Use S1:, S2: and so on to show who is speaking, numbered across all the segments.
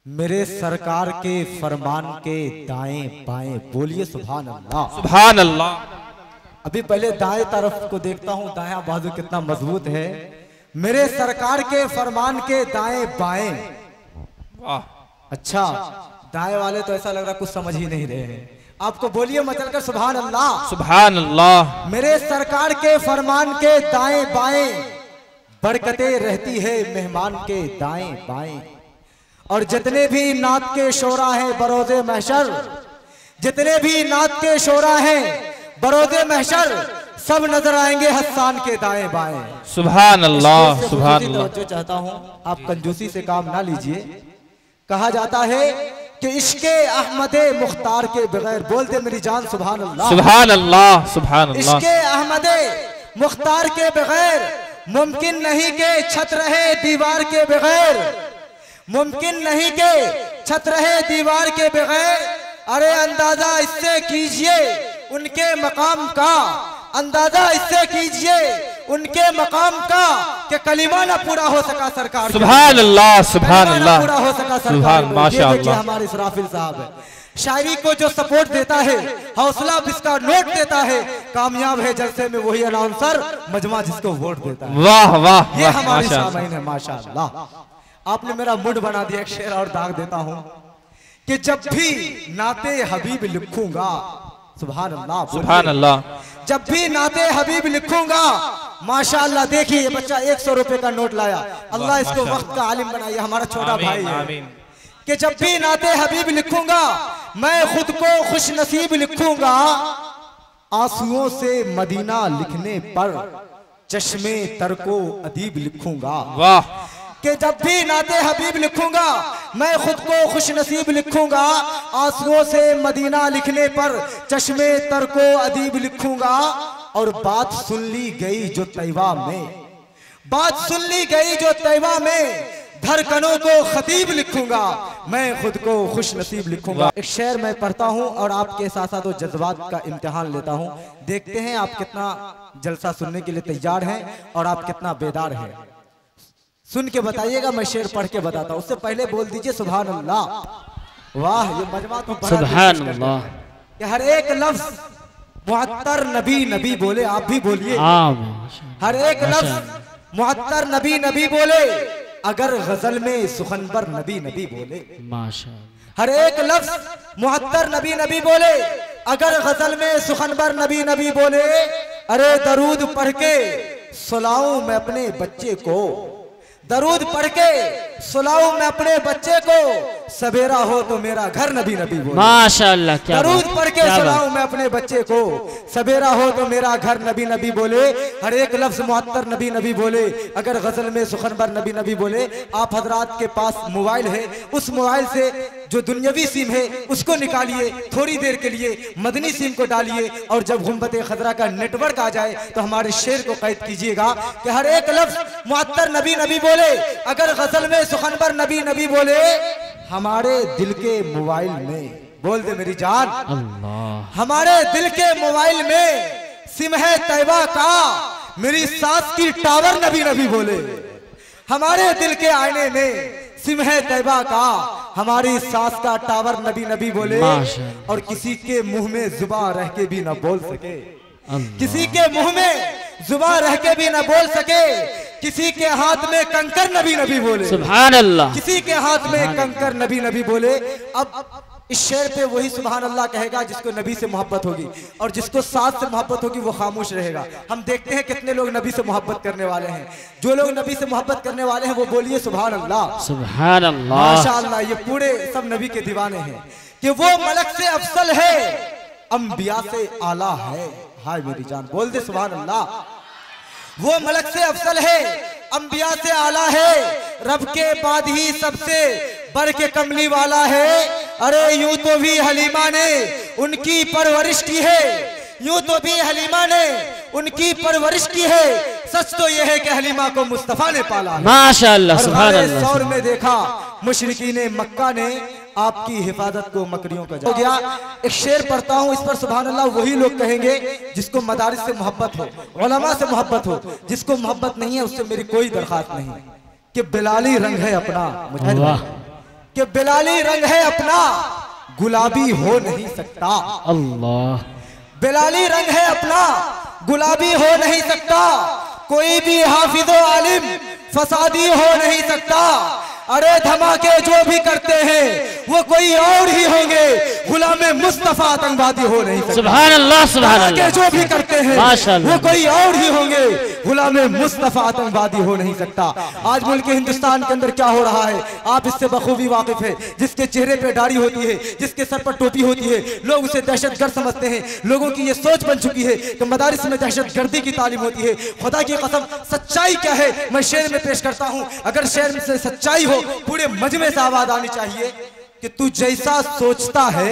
S1: मेरे सरकार के फरमान के दाएं बाएं बोलिए सुभान अल्लाह।
S2: सुभान अल्लाह।
S1: अभी पहले दाएं तरफ को देखता हूं, दायां बाजू कितना मजबूत है। मेरे सरकार के फरमान के दाएं बाएं।
S2: वाह।
S1: अच्छा, दाएं वाले तो ऐसा लग रहा कुछ समझ ही नहीं रहे हैं। आपको बोलिए मचल कर सुभान अल्लाह।
S2: सुभान अल्लाह।
S1: मेरे सरकार के फरमान के दाएं बाएं बरकतें रहती है मेहमान के दाएं बाएं। और जितने भी नात के शोरा हैं बरोज़े महशर, जितने भी नात के शोरा हैं बरोज़े महशर, सब नजर आएंगे हस्सान के दाएं बाएं।
S2: सुभान अल्लाह। सुभान अल्लाह।
S1: जो चाहता हूं आप कंजूसी से काम ना लीजिए। कहा जाता है कि इश्के अहमदे मुख्तार के बगैर, बोलते मेरी जान सुभान अल्लाह।
S2: सुभान अल्लाह। सुभान अल्लाह।
S1: इश्के अहमदे मुख्तार के बगैर मुमकिन नहीं के छत रहे दीवार के बगैर, मुमकिन नहीं के छत रहे दीवार के बगैर। अरे अंदाजा इससे कीजिए उनके मकाम का, अंदाजा इससे कीजिए उनके मकाम का कि कलीमा ना पूरा हो सका सरकार।
S2: सुभान अल्लाह। सुभान अल्लाह।
S1: पूरा हो सका
S2: सुभान
S1: सरकार।
S2: माशाअल्लाह।
S1: हमारे इस्राफिल साहब है, शायरी को जो सपोर्ट देता है, हौसला जिसका नोट देता है, कामयाब है जलसे में वही अनाउंसर मजमा जिसको वोट देता है।
S2: वाह वाह।
S1: ये हमारे सामने है माशाअल्लाह। आपने मेरा मूड बना दिया। एक शेर और दाग देता हूं कि जब भी नाते हबीब लिखूंगा, सुभान अल्लाह।
S2: सुभान अल्लाह।
S1: जब भी नाते हबीब लिखूंगा, माशाअल्लाह। देखिए ये बच्चा 100 रुपए का नोट लाया, अल्लाह इसको वक्त का आलिम बनाइए, हमारा छोटा भाई है। कि जब भी नाते हबीब लिखूंगा मैं खुद को खुश नसीब लिखूंगा, आंसुओं से मदीना लिखने पर चश्मे तरको अदीब लिखूंगा।
S2: वाह।
S1: कि जब भी नाते हबीब लिखूंगा मैं खुद को खुश नसीब लिखूंगा, आंसुओं से मदीना लिखने पर चश्मे तरको अदीब लिखूंगा। और बात सुन ली गई जो तैवा में, बात सुन ली गई जो तैवा में, धड़कनों को खतीब लिखूंगा, मैं खुद को खुश नसीब लिखूंगा। एक शेर मैं पढ़ता हूं और आपके साथ साथ जज्बात का इम्तिहान लेता हूं। देखते हैं आप कितना जलसा सुनने के लिए तैयार हैं और आप कितना बेदार हैं। सुन के बताइएगा, मैं शेर पढ़ के बताता हूं। उससे पहले बोल दीजिए सुभान अल्लाह। वाह, ये मजमा तो
S2: सुभान अल्लाह।
S1: कि हर एक लफ्ज मुअत्तर नबी नबी बोले, आप भी बोलिए। हर एक लफ्ज मुअत्तर नबी नबी बोले, अगर गजल में सुखनबर नबी नबी बोले। माशाअल्लाह। हर एक लफ्ज मुअत्तर नबी नबी बोले, अगर गजल में सुखनबर नबी नबी बोले। अरे दरूद पढ़ के सुलाऊं मैं अपने बच्चे को, दरूद पढ़ के सुलाऊं मैं अपने बच्चे को, सवेरा हो तो मेरा घर नबी नबी बोले। माशाअल्लाह। क्या दरूद पढ़ के सुलाऊं मैं अपने बच्चे को, सवेरा हो तो मेरा घर नबी नबी बोले। हर एक लफ्ज मुअत्तर नबी नबी बोले, अगर गजल में सुखनबर नबी नबी बोले। आप हजरात के पास मोबाइल है, उस मोबाइल से जो दुनियावी सिम है उसको निकालिए, थोड़ी देर के लिए मदनी सिम को डालिए, और जब गुंबते खजरा का नेटवर्क आ जाए तो हमारे शेर को कैद कीजिएगा कि हर एक लफ्ज मुअत्तर नबी नबी बोले, अगर गजल में सुखनबर नबी नबी बोले। हमारे दिल के मोबाइल में, बोल दे मेरी जान अल्लाह, हमारे दिल के मोबाइल में सिम है तैबा का, मेरी सांस की टावर नबी नबी बोले। हमारे दिल के आईने में सिम है तैबा का, हमारी सांस का टावर नबी नबी बोले। और किसी के मुंह में जुबान रह के भी ना बोल सके, किसी के मुंह में जुबान रह के भी ना बोल सके, किसी के हाथ में कंकर नबी नबी बोले। सुभान अल्लाह। किसी के हाथ में कंकर नबी नबी बोले। अब इस शेर पे वही सुभान अल्लाह कहेगा जिसको नबी से मोहब्बत होगी, और जिसको साथ से मोहब्बत होगी वो खामोश रहेगा। हम देखते हैं कितने लोग नबी से मोहब्बत करने वाले हैं। जो लोग नबी से मोहब्बत करने वाले हैं वो बोलिए सुभान अल्लाह। सुभान अल्लाह। माशाअल्लाह। ये पूरे सब नबी के दीवाने हैं कि वो मलक से अफसल है, अंबिया से आला है। हाय मेरी जान, बोल दे सुभान अल्लाह। वो मलक से अफसल है, अंबिया से आला है, रब के बाद ही सबसे बढ़ के कमली वाला है। अरे यूं तो भी हलीमा ने उनकी परवरिश की है, यूं तो भी हलीमा ने उनकी परवरिश की है, सच तो यह है कि हलीमा को मुस्तफा ने पाला। माशाअल्लाह। सुभान अल्लाह। सौर में देखा मुशरिकीने मक्का ने आपकी हिफाजत को मकड़ियों का हो गया। एक शेर पढ़ता हूँ, इस पर सुभान अल्लाह वही लोग कहेंगे जिसको मदारिस से मोहब्बत हो, उलमा से मोहब्बत हो। जिसको मोहब्बत नहीं है उससे मेरी कोई दरखास्त नहीं कि बिलाली रंग है अपना मुझे, कि बिलाली रंग है अपना गुलाबी हो नहीं सकता।
S2: अल्लाह।
S1: बिलाली रंग है अपना गुलाबी हो नहीं सकता। कोई भी हाफिजो आलिम फसादी हो नहीं सकता। अरे धमाके जो भी करते हैं वो कोई और ही होंगे, गुलामे मुस्तफा आतंकवादी हो नहीं सकता।
S2: सुभान अल्लाह, सुभान अल्लाह।
S1: जो भी करते हैं वो कोई और ही होंगे, गुलामे मुस्तफा आतंकवादी हो नहीं सकता। आज मुल्क हिंदुस्तान के अंदर क्या हो रहा है आप इससे बखूबी वाकिफ है। जिसके चेहरे पे दाढ़ी होती है, जिसके सर पर टोपी होती है, लोग उसे दहशतगर्द समझते हैं। लोगों की ये सोच बन चुकी है कि मदारिस में दहशतगर्दी की तालीम होती है। खुदा की कसम सच्चाई क्या है मैं शेर में पेश करता हूं। अगर शेर में से सच्चाई हो पूरे मजमे से आवाज आनी चाहिए कि तू जैसा सोचता है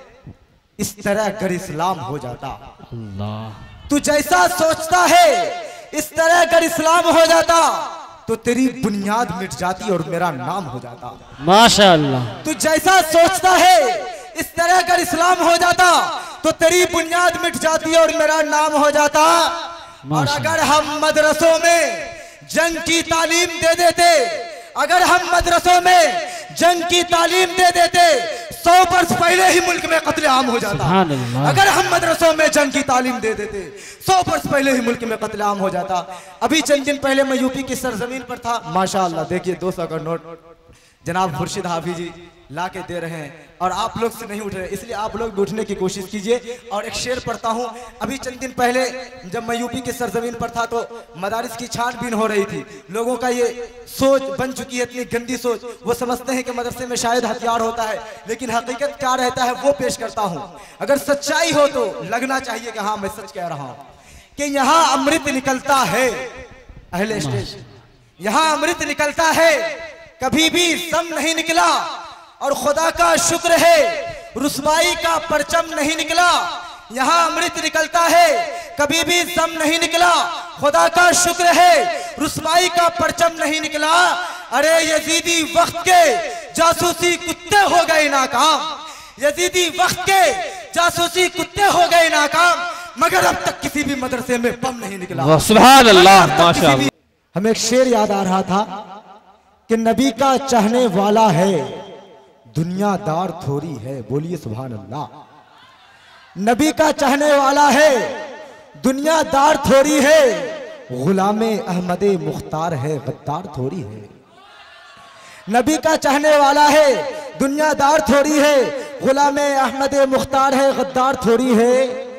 S1: इस तरह अगर इस्लाम हो जाता। अल्लाह। तू जैसा सोचता है इस तरह अगर इस्लाम हो जाता तो तेरी बुनियाद मिट जाती और मेरा नाम हो जाता।
S2: माशाअल्लाह।
S1: तू जैसा सोचता है इस तरह अगर इस्लाम हो जाता तो तेरी बुनियाद मिट जाती और मेरा नाम हो जाता। और अगर हम मदरसों में जंग की तालीम दे देते, अगर हम मदरसों में जंग की तालीम दे देते 100 वर्ष पहले ही मुल्क में कत्ले आम हो जाता। अगर हम मदरसों में जंग की तालीम दे देते 100 वर्ष पहले ही मुल्क में कत्ले आम हो जाता। अभी चंद दिन पहले मैं यूपी की सरजमीन पर था। माशाअल्लाह देखिए 200 का नोट जनाब खुर्शीद हाफिज जी ला के दे रहे हैं और आप लोग से नहीं उठ रहे, इसलिए आप लोग भी उठने की कोशिश कीजिए। और एक शेर पढ़ता हूँ। अभी चंद दिन पहले जब मैं यूपी की सरजमीन पर था तो मदारिस की छानबीन हो रही थी। लोगों का ये सोच बन चुकी है, इतनी गंदी सोच, वो समझते हैं कि मदरसे में शायद हथियार होता है, लेकिन हकीकत क्या रहता है वो पेश करता हूँ। अगर सच्चाई हो तो लगना चाहिए कि हाँ मैं सच कह रहा हूँ कि यहाँ अमृत निकलता है। अहले स्टेज, यहाँ अमृत निकलता है, कभी भी सम नहीं निकला और खुदा का शुक्र है रुसवाई का परचम नहीं निकला। यहाँ अमृत निकलता है, कभी भी सम नहीं निकला, खुदा का शुक्र है रुसवाई का परचम नहीं निकला। अरे यजीदी वक्त के जासूसी कुत्ते हो गए नाकाम, यजीदी वक्त के जासूसी कुत्ते हो गए नाकाम, मगर अब तक किसी भी मदरसे में बम नहीं निकला।
S2: सुभान अल्लाह, माशाअल्लाह।
S1: हमें एक शेर याद आ रहा था कि नबी का चाहने वाला है दुनियादार थोड़ी है। बोलिए सुभान अल्लाह। नबी का चाहने वाला है दुनियादार थोड़ी है, गुलामे अहमदे मुख्तार है गद्दार थोड़ी है। नबी का चाहने वाला है दुनियादार थोड़ी है, गुलामे अहमदे मुख्तार है गद्दार थोड़ी है।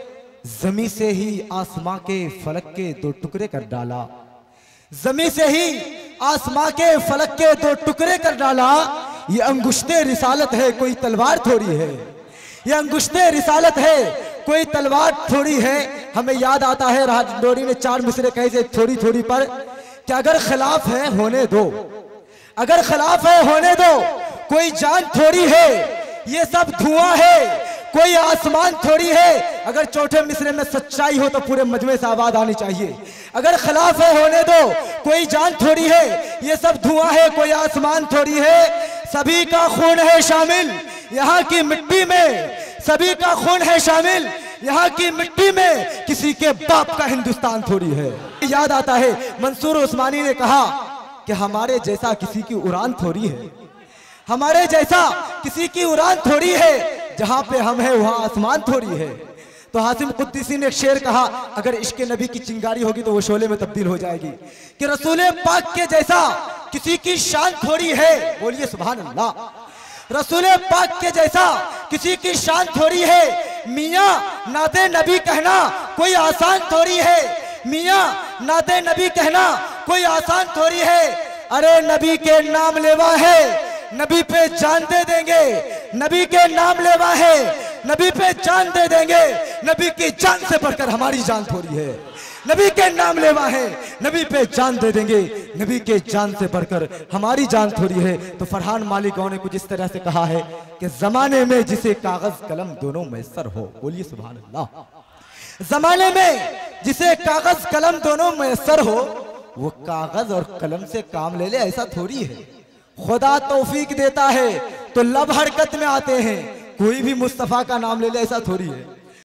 S1: जमी से ही आसमां के फलक के 2 टुकड़े कर डाला, जमी से ही आसमां के फलक के 2 टुकड़े कर डाला। ये अंगुश्ते रिसालत है कोई तलवार थोड़ी है, ये अंगुश्ते रिसालत है कोई तलवार थोड़ी है। हमें याद आता है राजडोरी ने 4 मिसरे कहे थे थोड़ी थोड़ी पर कि अगर खिलाफ है होने दो, अगर खिलाफ है होने दो, कोई जान थोड़ी है, ये सब धुआं है कोई आसमान थोड़ी है। अगर चौथे मिसरे में सच्चाई हो तो पूरे मजमे से आवाज आनी चाहिए। अगर खिलाफ है होने दो, कोई जान थोड़ी है, ये सब धुआं है कोई आसमान थोड़ी है। सभी का खून है शामिल यहाँ की मिट्टी में, सभी का खून है शामिल यहाँ की मिट्टी में, किसी के बाप का हिंदुस्तान थोड़ी है। याद आता है मंसूर उस्मानी ने कहा कि हमारे जैसा किसी की उड़ान थोड़ी है, हमारे जैसा किसी की उड़ान थोड़ी है, जहां पे हम हैं वहां आसमान थोड़ी है। तो हासिम कुद्दीसी ने एक शेर कहा, अगर इश्क नबी की चिंगारी होगी तो वो शोले में तब्दील हो जाएगी, कि रसूले पाक के जैसा किसी की शान थोड़ी है। बोलिए सुभान अल्लाह। रसूले पाक के जैसा किसी की शान थोड़ी है। मियाँ नाते नबी कहना कोई आसान थोड़ी है, मियाँ नाते नबी कहना कोई आसान थोड़ी है। अरे नबी के नाम लेवा है, नबी पे जान दे देंगे, नबी के नाम लेवा है, नबी पे जान दे देंगे। नबी की जान से बढ़कर हमारी जान थोड़ी है, नबी के नाम लेवा है, नबी पे जान दे देंगे, नबी के जान से बढ़कर हमारी जान थोड़ी है। तो फरहान मालिकों ने कुछ इस तरह से कहा है कि जमाने में जिसे कागज कलम दोनों मैसर हो, बोलिए सुभान अल्लाह। जमाने में जिसे कागज कलम दोनों मैसर हो, वो कागज और कलम से काम ले ले ऐसा थोड़ी है। खुदा तौफीक देता है तो लब हरकत में आते हैं, कोई भी मुस्तफा का नाम ले ले ऐसा थोड़ी है।